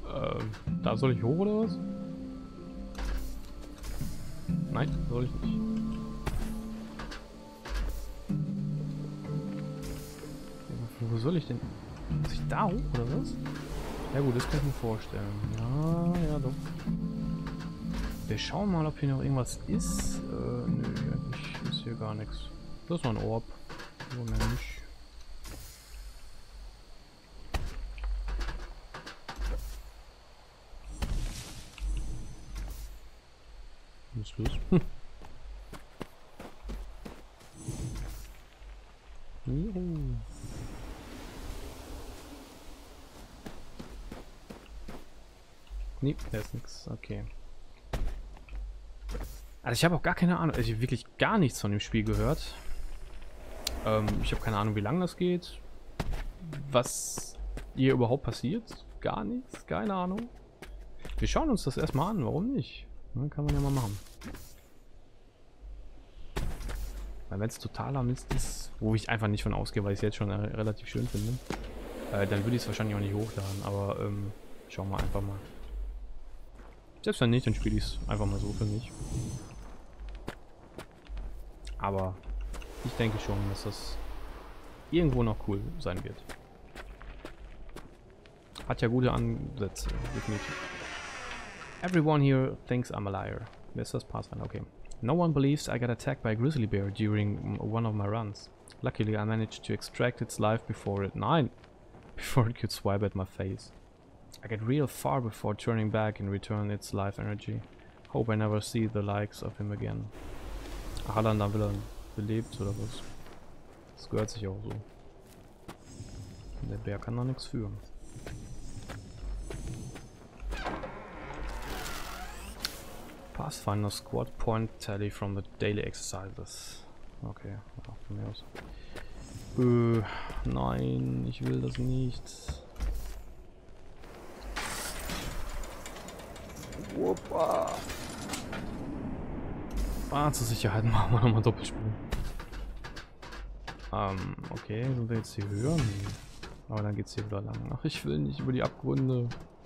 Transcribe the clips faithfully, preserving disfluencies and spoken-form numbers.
Äh, da soll ich hoch oder was? Nein, soll ich nicht. Wo soll ich denn? Muss ich da hoch oder was? Ja gut, das kann ich mir vorstellen. Ja, ja doch. Wir schauen mal, ob hier noch irgendwas ist. Äh, nö, eigentlich ist hier gar nichts. Das ist noch ein Orb. So, Mensch. Was ist los? Hm. Juhu. Nee, da ist nichts. Okay. Also ich habe auch gar keine Ahnung. Also ich habe wirklich gar nichts von dem Spiel gehört. Ähm, ich habe keine Ahnung, wie lange das geht. Was hier überhaupt passiert. Gar nichts. Keine Ahnung. Wir schauen uns das erstmal an. Warum nicht? Dann kann man ja mal machen. Weil wenn es totaler Mist ist, wo ich einfach nicht von ausgehe, weil ich es jetzt schon äh, relativ schön finde, äh, dann würde ich es wahrscheinlich auch nicht hochladen. Aber ähm, schauen wir einfach mal. Selbst wenn nicht, dann spiele ich es einfach mal so für mich. Aber ich denke schon, dass das irgendwo noch cool sein wird. Hat ja gute Ansätze, definitiv. Everyone here thinks I'm a liar. Wer ist das? Pathfinder, okay. No one believes I got attacked by a grizzly bear during one of my runs. Luckily I managed to extract its life before it... Nein! Before it could swipe at my face. I get real far before turning back and return its life energy. Hope I never see the likes of him again. Ach, hat er dann wieder belebt oder was? Das gehört sich auch so. Der Bär kann doch nichts führen. Pathfinder Squad Point Tally from the Daily Exercises. Okay, ja, von mir aus. Äh, nein, ich will das nicht. Opa. Ah, zur Sicherheit machen wir nochmal Doppelsprung. Ähm, okay, sind wir jetzt hier höher? Nee. Aber dann geht's hier wieder lang. Ach, ich will nicht über die Abgründe.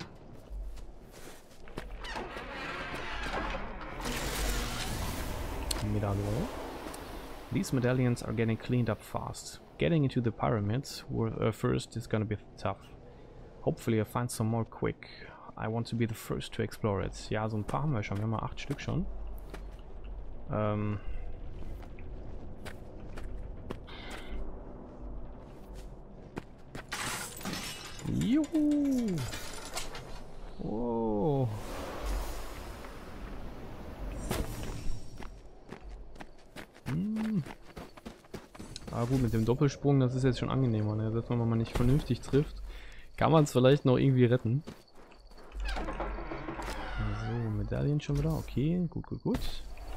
Medaillon. These medallions are getting cleaned up fast. Getting into the pyramids uh, first is gonna be tough. Hopefully I find some more quick. I want to be the first to explore it. Ja, so ein paar haben wir schon. Wir haben mal acht Stück schon. Ähm. Juhu! Oh. Hm. Ah gut, mit dem Doppelsprung, das ist jetzt schon angenehmer, ne? Selbst wenn man mal nicht vernünftig trifft, kann man es vielleicht noch irgendwie retten. So, Medaillen schon wieder. Okay, gut, gut, gut.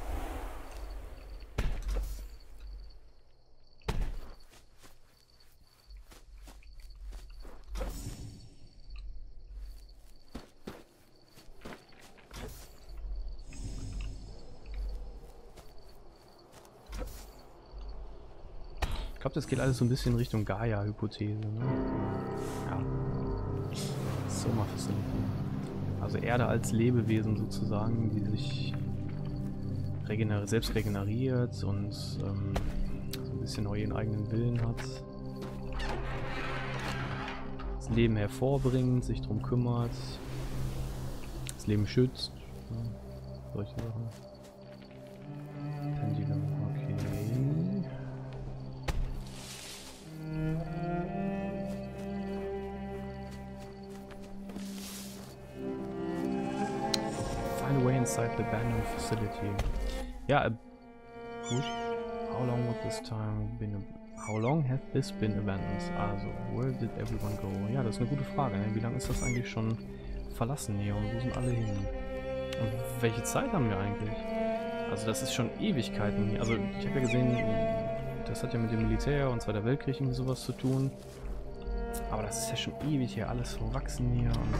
Ich glaube, das geht alles so ein bisschen Richtung Gaia-Hypothese, ne? Ja. Soma Facility. Also Erde als Lebewesen sozusagen, die sich regener selbst regeneriert und ähm, so ein bisschen auch ihren eigenen Willen hat. Das Leben hervorbringt, sich drum kümmert. Das Leben schützt. Ja, solche Sachen. Pendulum, okay. Find a way inside the abandoned facility. Ja, äh, gut. How long would this time been? How long has this been abandoned? Also, where did everyone go? Ja, das ist eine gute Frage. Ne? Wie lange ist das eigentlich schon verlassen hier und wo sind alle hin? Und welche Zeit haben wir eigentlich? Also, das ist schon Ewigkeiten hier. Also, ich habe ja gesehen, das hat ja mit dem Militär und Zweiter Weltkrieg und sowas zu tun. Aber das ist ja schon ewig hier, alles verwachsen hier und...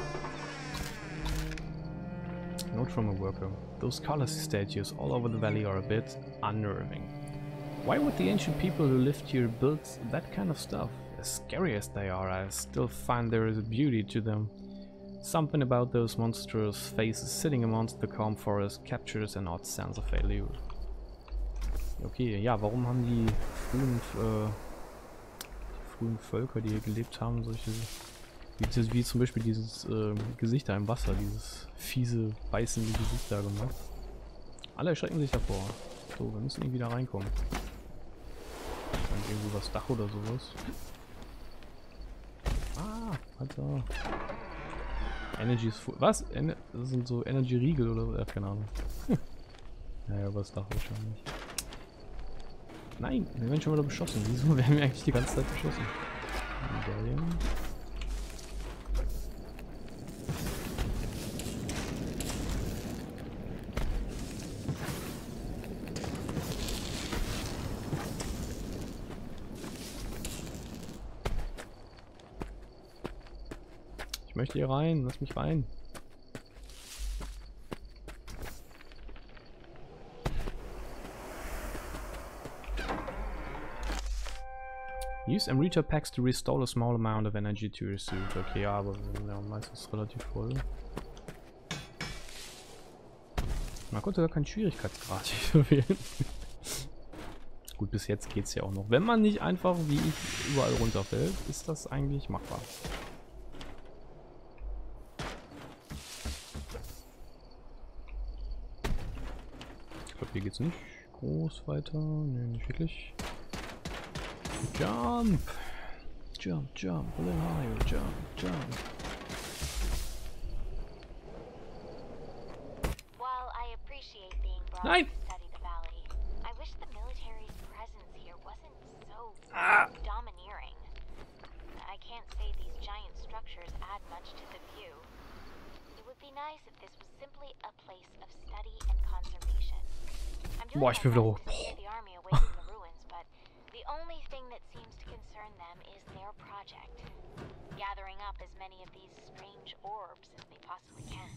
Note from a worker. Those colossus statues all over the valley are a bit unnerving. Why would the ancient people who lived here build that kind of stuff? As scary as they are, I still find there is a beauty to them. Something about those monstrous faces sitting amongst the calm forest captures an odd sense of allure. Okay, ja, warum haben die frühen, äh, die frühen Völker, die hier gelebt haben, solche, wie, wie zum Beispiel dieses äh, Gesicht da im Wasser, dieses fiese, beißende Gesicht da gemacht? Alle erschrecken sich davor. So, wir müssen irgendwie da reinkommen. Wahrscheinlich irgendwo das Dach oder sowas. Ah, Alter. Energy ist full. Was? Ener das sind so Energy-Riegel oder so? Ja, keine Ahnung. Naja, über das Dach wahrscheinlich. Nein, wir werden schon wieder beschossen. Wieso werden wir eigentlich die ganze Zeit beschossen? Medaillen. Ich möchte hier rein, lass mich rein. Use Amrita packs to restore a small amount of energy to your suit. Okay, ja, aber wir sind ja meistens relativ voll. Man konnte gar keinen Schwierigkeitsgrad hier wählen. Gut, bis jetzt geht's ja auch noch. Wenn man nicht einfach wie ich überall runterfällt, ist das eigentlich machbar. Ich glaube, hier geht's nicht groß weiter. Ne, nicht wirklich. Jump! Jump, jump, a little higher, jump, jump. While I appreciate being brought Nein! to study the valley, I wish the military's presence here wasn't so Ah. domineering. I can't say these giant structures add much to the view. It would be nice if this was simply a place of study and conservation. I'm doing Boah, my ich bin wieder best hoch. to steer the army away from the ruins, but the only thing that seems to concern them is their project. Gathering up as many of these strange orbs as they possibly can.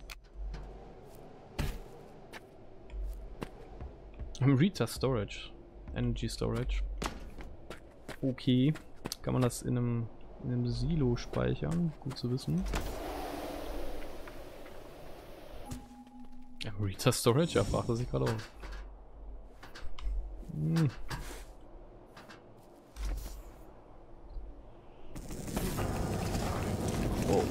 Amrita Storage. Energy Storage. Okay. Kann man das in einem, in einem Silo speichern? Gut zu wissen. Amrita Storage? Ja, fragt er sich gerade auf. Hm. Oh.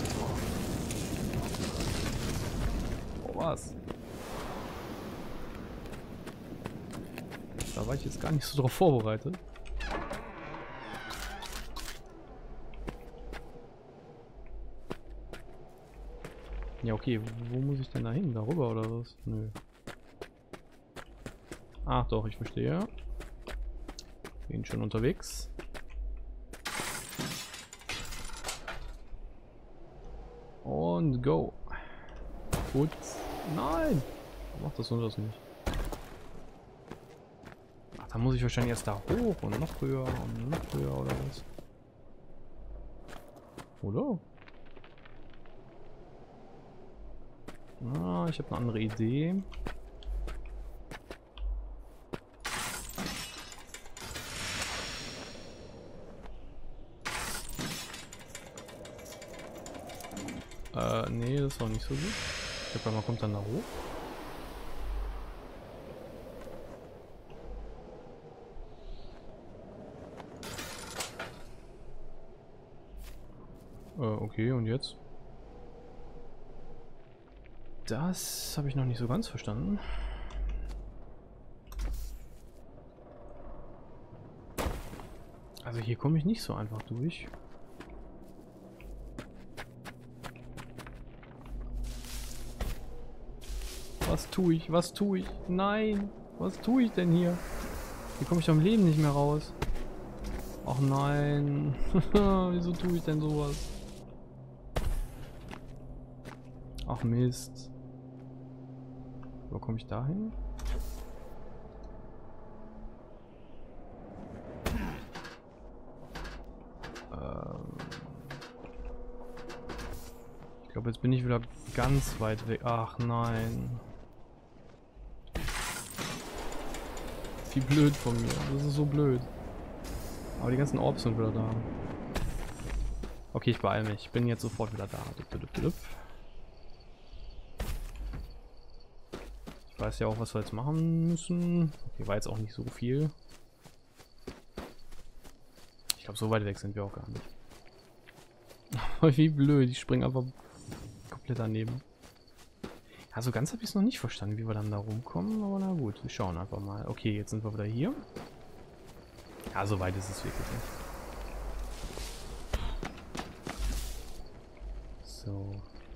Oh, was? Da war ich jetzt gar nicht so drauf vorbereitet. Ja, okay, wo muss ich denn da hin? Darüber oder was? Nö. Ach doch, ich verstehe. Bin schon unterwegs. Und go. Gut. Nein! Macht das und das nicht. Ach, da muss ich wahrscheinlich erst da hoch und noch höher und noch höher oder was? Oder? Ah, ich habe eine andere Idee. Äh, nee, das war nicht so gut. Ich glaube, man kommt dann da hoch. Äh, okay, und jetzt? Das habe ich noch nicht so ganz verstanden. Also hier komme ich nicht so einfach durch. Was tue ich? Was tue ich? Nein! Was tue ich denn hier? Hier komme ich doch im Leben nicht mehr raus. Ach nein. Wieso tue ich denn sowas? Ach Mist. Wo komme ich da hin? Ähm ich glaube, jetzt bin ich wieder ganz weit weg. Ach nein. Wie blöd von mir. Das ist so blöd. Aber die ganzen Orbs sind wieder da. Okay, ich beeile mich. Ich bin jetzt sofort wieder da. Ich weiß ja auch, was wir jetzt machen müssen. Okay, war jetzt auch nicht so viel. Ich glaube, so weit weg sind wir auch gar nicht. Aber wie blöd, ich springe einfach komplett daneben. Also ganz habe ich es noch nicht verstanden, wie wir dann da rumkommen, aber na gut, wir schauen einfach mal. Okay, jetzt sind wir wieder hier. Ja, so weit ist es wirklich nicht. So.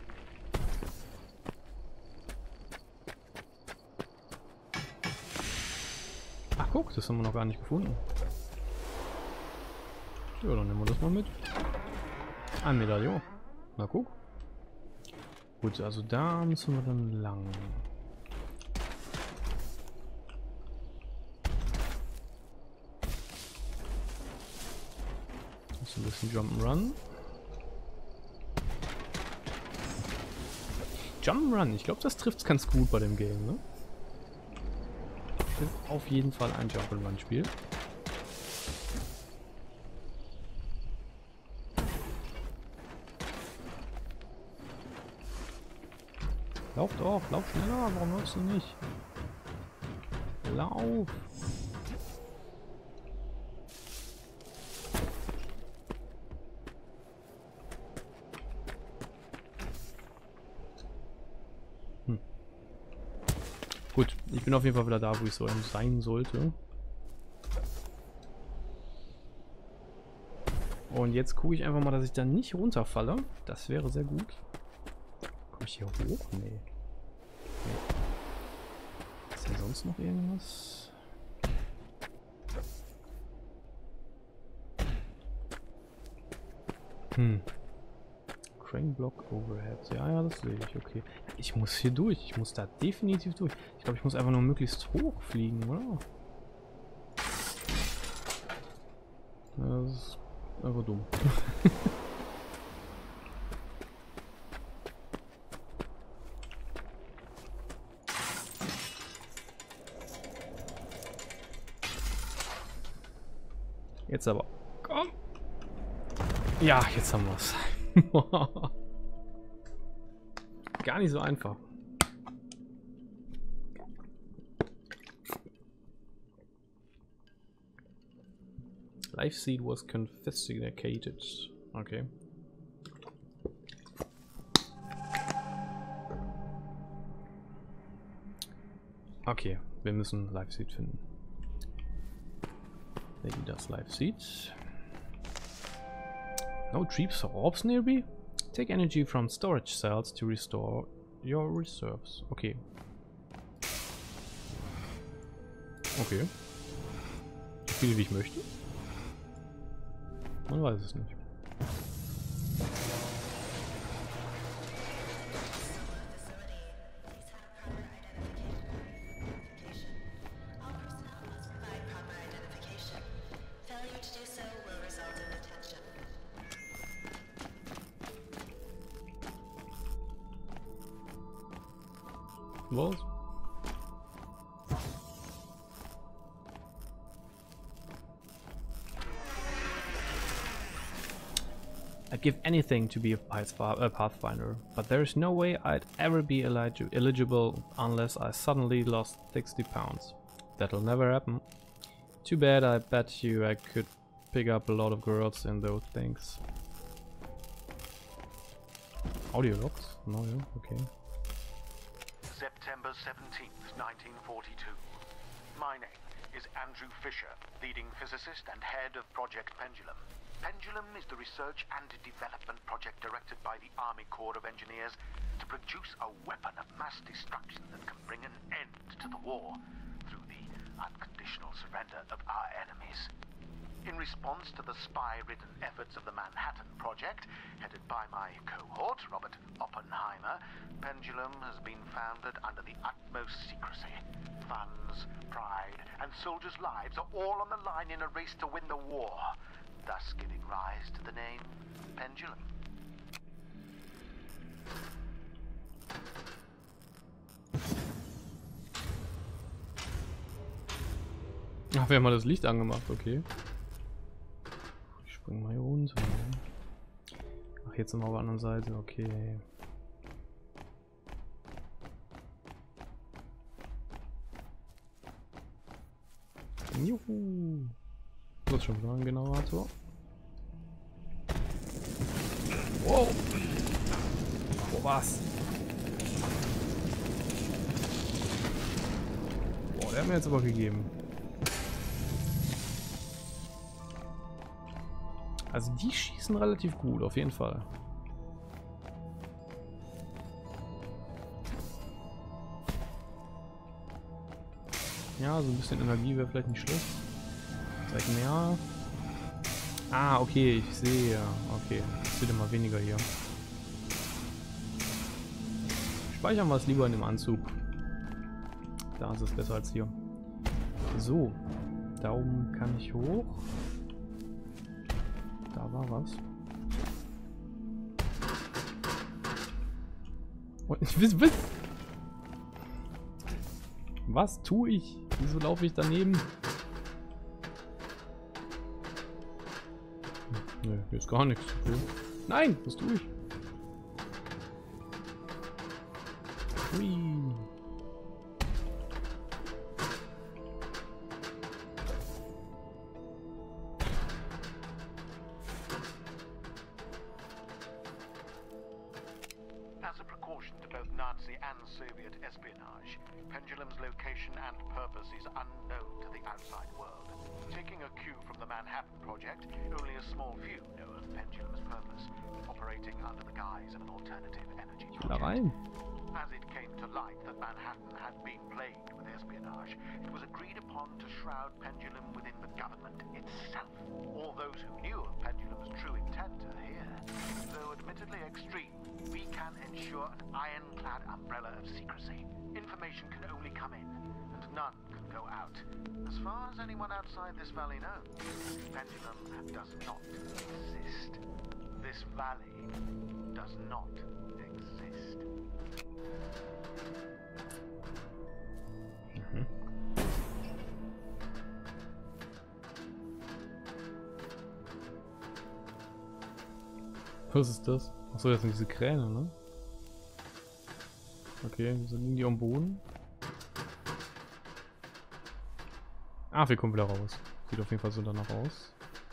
Ach guck, das haben wir noch gar nicht gefunden. Ja, dann nehmen wir das mal mit. Ein Medaillon. Na guck. Gut, also da müssen wir dann lang. Das ist ein bisschen Jump'n'Run. Jump'n'Run, ich glaube, das trifft es ganz gut bei dem Game, ne? Das ist auf jeden Fall ein Jump'n'Run-Spiel. Lauf doch, lauf schneller, warum läufst du nicht? Lauf! Hm. Gut, ich bin auf jeden Fall wieder da, wo ich so sein sollte. Und jetzt gucke ich einfach mal, dass ich da nicht runterfalle. Das wäre sehr gut. Komme ich hier hoch? Nee. Nee. Ist hier sonst noch irgendwas? Hm. Crane Block Overhead. Ja, ja, das sehe ich. Okay. Ich muss hier durch. Ich muss da definitiv durch. Ich glaube, ich muss einfach nur möglichst hoch fliegen, oder? Das ist einfach dumm. Jetzt aber. Komm! Ja, jetzt haben wir es. Gar nicht so einfach. Life seed was confiscated. Okay. Okay, wir müssen Life seed finden. Maybe das Life seed. No trees or orbs nearby? Take energy from storage cells to restore your reserves. Okay. Okay. So viel wie ich möchte. Man weiß es nicht. Was? I'd give anything to be a Pathfinder, but there's no way I'd ever be elig eligible unless I suddenly lost sixty pounds. That'll never happen. Too bad. I bet you I could pick up a lot of girls in those things. Audio logs? No, yeah, okay. September seventeenth, nineteen forty-two. My name is Andrew Fisher, leading physicist and head of Project Pendulum. Pendulum is the research and development project directed by the Army Corps of Engineers to produce a weapon of mass destruction that can bring an end to the war through the unconditional surrender of our enemies. In response to the spy-ridden efforts of the Manhattan Project, headed by my cohort, Robert Oppenheimer, Pendulum has been founded under the utmost secrecy. Funds, pride, and soldiers' lives are all on the line in a race to win the war, thus giving rise to the name Pendulum. Ach, wir haben mal das Licht angemacht, okay. Ich spring mal hier runter. geht's nochmal auf der anderen Seite, okay. Juhu! Das ist schon wieder ein Generator. Wow! Oh, was? Boah, der hat mir jetzt aber gegeben. Also die schießen relativ gut, auf jeden Fall. Ja, so ein bisschen Energie wäre vielleicht nicht schlecht. Zeig mehr. Ah, okay, ich sehe. Okay, es wird immer weniger hier. Speichern wir es lieber in dem Anzug. Da ist es besser als hier. So, da oben kann ich hoch. Da war was. Und ich will, will. Was tue ich? Wieso laufe ich daneben? Ne, hier ist gar nichts. Okay. Nein, was tue ich? Hui. As a precaution to both Nazi and Soviet espionage, Pendulum's location and purpose is unknown to the outside world. Taking a cue from the Manhattan Project, only a small few know of Pendulum's purpose, operating under the guise of an alternative energy project. As it came to light that Manhattan had been plagued with espionage, it was agreed upon to shroud Pendulum within the government itself. All those who knew of Pendulum's true intent are here. Though admittedly extreme, we can ensure an ironclad umbrella of secrecy. Information can only come in, and none can go out. As far as anyone outside this valley knows, Pendulum does not exist. This valley does not exist. Mhm. Was ist das? Achso, das sind diese Kräne, ne? Okay, wieso liegen die am Boden? Ah, wir kommen wieder raus. Sieht auf jeden Fall so danach aus.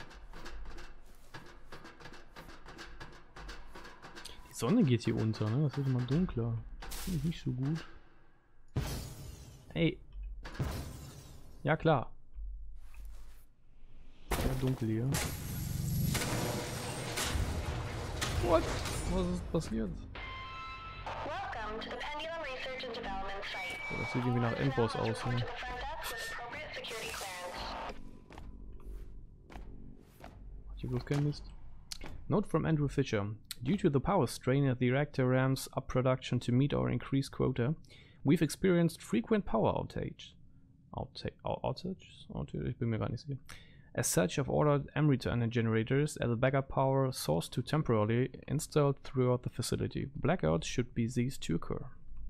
Die Sonne geht hier unter, ne? Das wird immer dunkler. Finde ich nicht so gut. Ey. Ja, klar. Sehr dunkel hier. What? Was ist passiert? Oh, das sieht irgendwie nach Endboss aus, ne? Hier bloß kein Mist. Note from Andrew Fisher. Due to the power strain at the reactor ramps up production to meet our increased quota, we've experienced frequent power outage. Outage? Outage? Outage? Ich bin mir gar nicht sicher. As such, I've ordered M-Return generators as a backup power source to temporarily installed throughout the facility. Blackouts should be ceased to occur.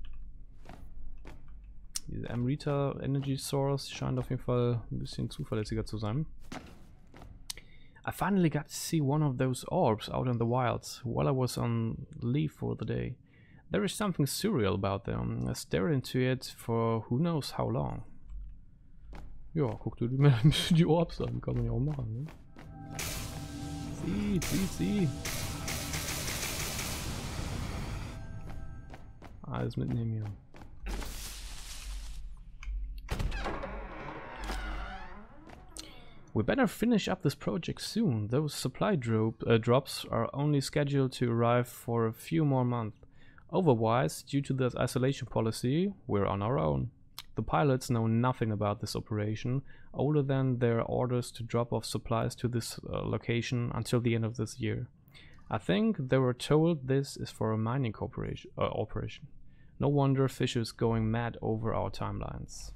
Diese M-Return Energy Source scheint auf jeden Fall ein bisschen zuverlässiger zu sein. I finally got to see one of those orbs out in the wilds while I was on leave for the day. There is something surreal about them. I stared into it for who knows how long. Ja, guck dir die, die Orbs an, kann man ja auch machen, ne? Sieh, sieh, sieh. Alles mitnehmen hier. We better finish up this project soon. Those supply drop, uh, drops are only scheduled to arrive for a few more months. Otherwise, due to the isolation policy, we're on our own. The pilots know nothing about this operation, other than their orders to drop off supplies to this uh, location until the end of this year. I think they were told this is for a mining corporation, uh, operation. No wonder Fisher's going mad over our timelines.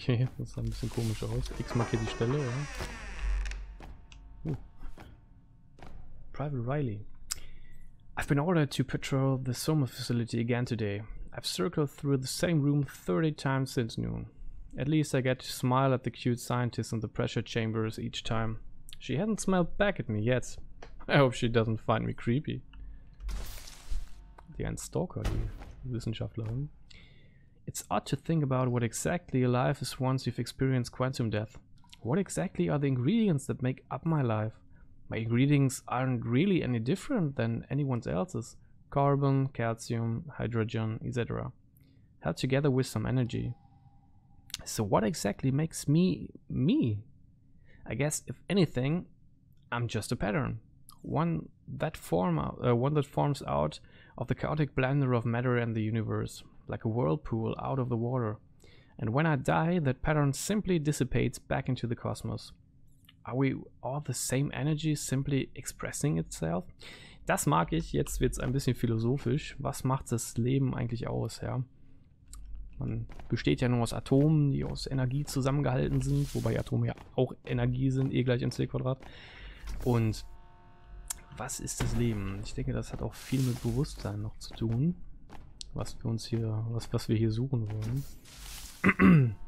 Okay, das sah ein bisschen komisch aus. X markiert die Stelle, oder? Uh. Private Riley. I've been ordered to patrol the Soma facility again today. I've circled through the same room thirty times since noon. At least I get to smile at the cute scientist in the pressure chambers each time. She hasn't smiled back at me yet. I hope she doesn't find me creepy. Die ein Stalker, die Wissenschaftlerin. It's odd to think about what exactly a life is once you've experienced quantum death. What exactly are the ingredients that make up my life? My ingredients aren't really any different than anyone else's. Carbon, calcium, hydrogen, et cetera. Held together with some energy. So what exactly makes me me? I guess if anything, I'm just a pattern. One that form out, uh, one that forms out of the chaotic blender of matter and the universe, like a whirlpool out of the water. And when I die, that pattern simply dissipates back into the cosmos. Are we all the same energy simply expressing itself? Das mag ich. Jetzt wird es ein bisschen philosophisch. Was macht das Leben eigentlich aus, ja? Man besteht ja nur aus Atomen, die aus Energie zusammengehalten sind, wobei Atome ja auch Energie sind, E gleich mc Quadrat. Und was ist das Leben? Ich denke, das hat auch viel mit Bewusstsein noch zu tun, was wir uns hier, was, was wir hier suchen wollen.